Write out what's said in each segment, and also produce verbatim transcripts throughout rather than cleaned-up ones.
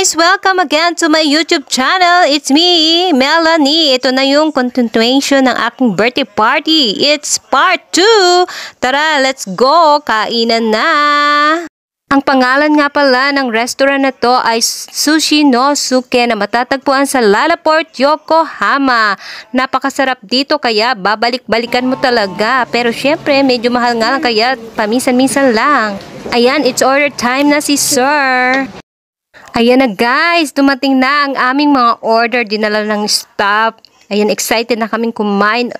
guys! Welcome again to my YouTube channel. It's me, Melanie. Ito na yung continuation ng aking birthday party. It's part two. Tara, let's go! Kainan na! Ang pangalan nga pala ng restaurant na to ay Sushi no Suke na matatagpuan sa Lalaport, Yokohama. Napakasarap dito kaya babalik-balikan mo talaga. Pero syempre medyo mahal nga lang kaya paminsan-minsan lang. Ayan, it's order time na si sir. Ayan na guys, dumating na ang aming mga order, dinala ng staff. Ayan, excited na kaming kumain.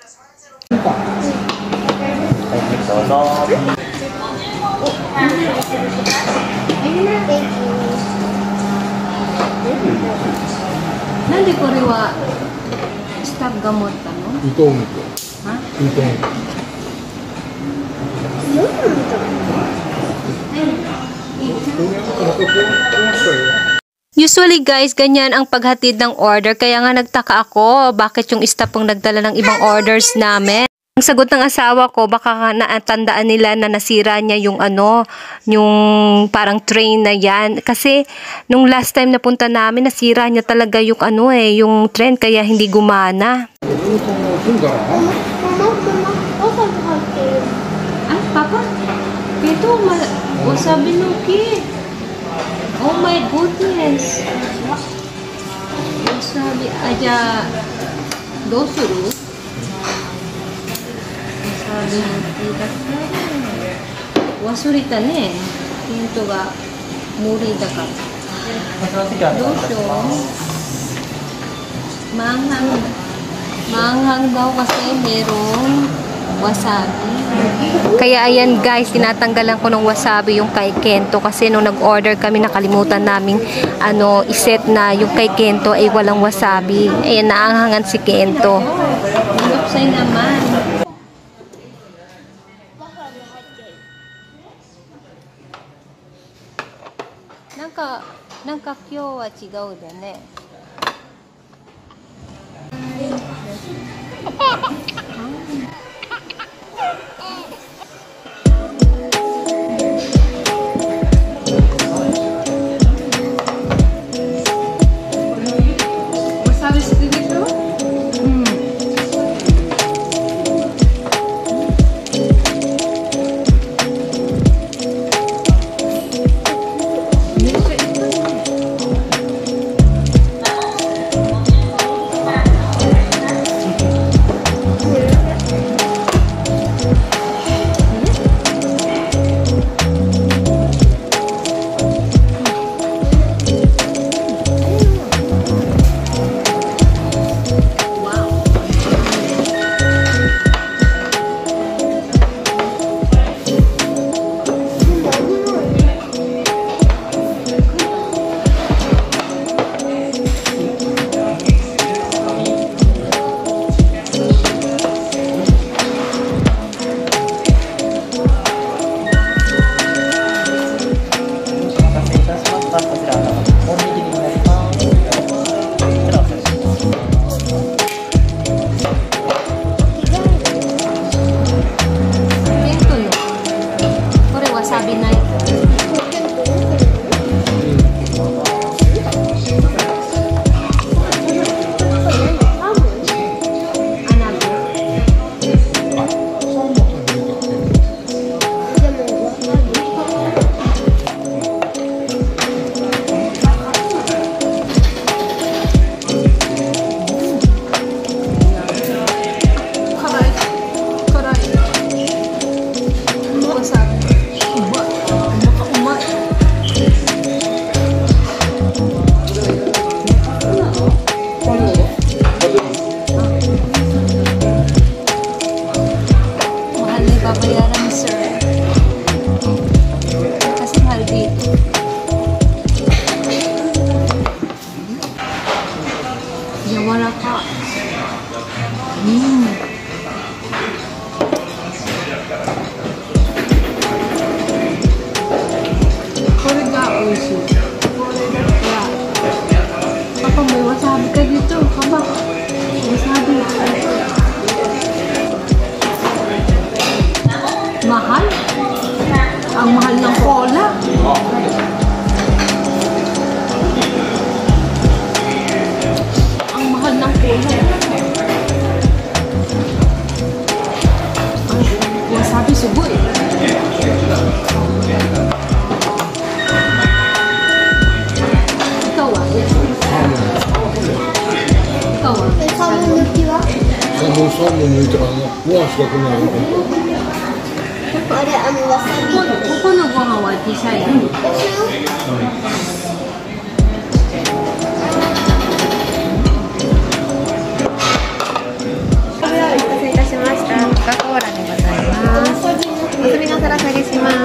Nandi ko rin wa staff gamot ka, no? Ito ito. Ha? Ito. Usually guys, ganyan ang paghatid ng order. Kaya nga nagtaka ako, bakit yung staff ang nagdala ng ibang orders namin. Ang sagot ng asawa ko, baka naatandaan nila na nasira niya yung ano, yung parang train na yan. Kasi nung last time na punta namin, nasira niya talaga yung ano eh, yung train kaya hindi gumana. Ah, Papa? Ito, wasabi nuki. Oh my goodness. Wasabi, aja, dosuru? Wasabi nukiだけ忘れたね。ヒントが無理だから。どうしよう。Manghang, manghang daw kasi merong wasabi. Kaya ayan guys, tinatanggalan ko ng wasabi yung kay Kento kasi nung nag-order kami nakalimutan naming ano, iset na yung kay Kento ay walang wasabi. Ayan, naanghangan si Kento. Lupsay naman. Nanka, nanka kyo wa chigau da ne. Mahal? Ang mahal ng cola. もうさんぼん抜いたらな、ご飯しか来ないよ。 あれ、あのわさび。 ここのご飯は小さい。お待たせいたしました。コカ・コーラでございます。おつみのさら下げします。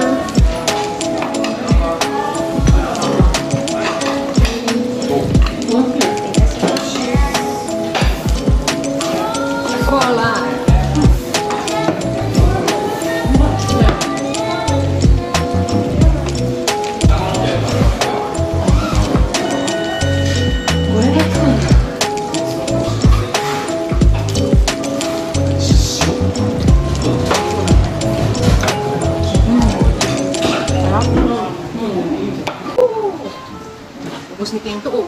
コーラ。Ubus ni Pinto, oh.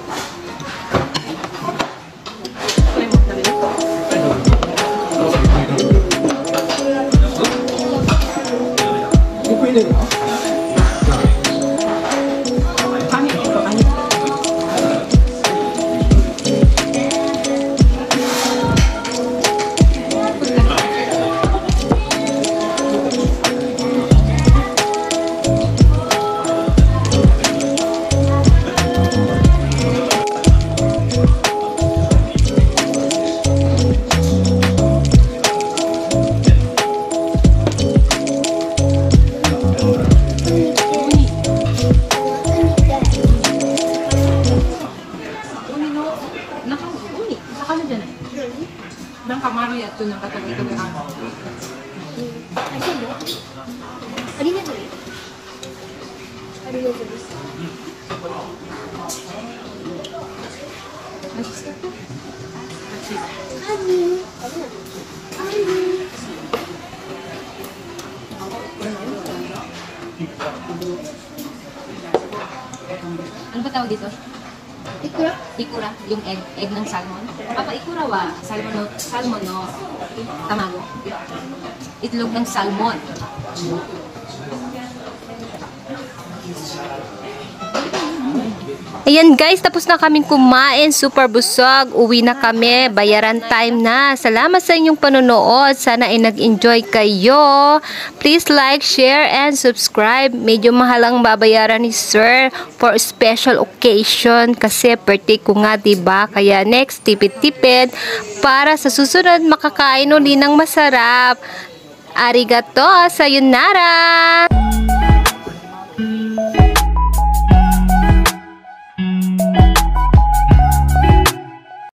Try mo, dali. Okay na ba? Kani, ito, kani. Nang kamari at ito ng katabi ito ng ako. Ano ba tawag dito? Ikura? Ikura, yung egg, egg ng salmon. Papa, ikura wa, salmon no, salmon no, tamago. Itlog ng salmon. Ayan guys, tapos na kaming kumain, super busog, uwi na kami, bayaran time na. Salamat sa inyong panonood, sana ay nag-enjoy kayo. Please like, share, and subscribe. Medyo mahalang babayaran ni Sir for special occasion kasi birthday ko nga, diba? Kaya next, tipid-tipid para sa susunod makakain uli ng masarap. Arigato, sayonara!